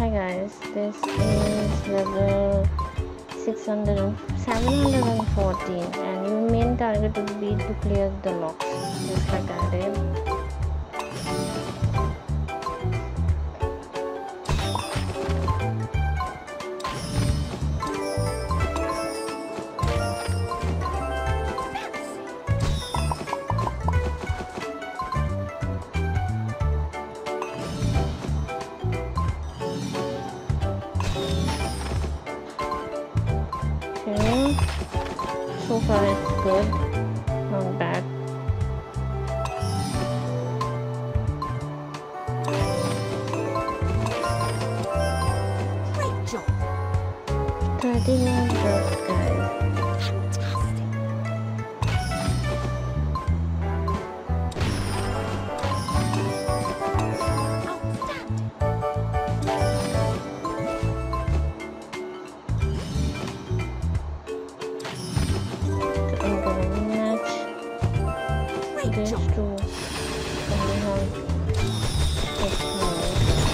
Hi guys, this is level 714 and your main target would be to clear the locks just like I did. Okay, so far it's good, not bad. Great job. 31 drops, guys. I'm gonna match these two and we have 6 more.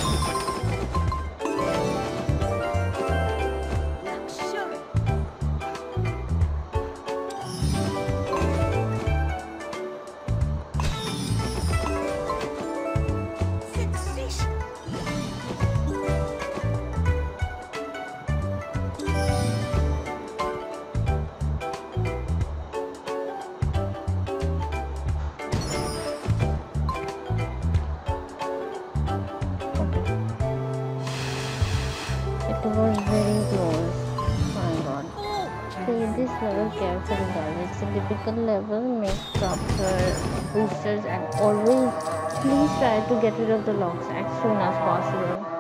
Luxury. Sensation. It was very close. My god. Play this level carefully, guys. It's a difficult level. Make proper boosters and always please try to get rid of the locks as soon as possible.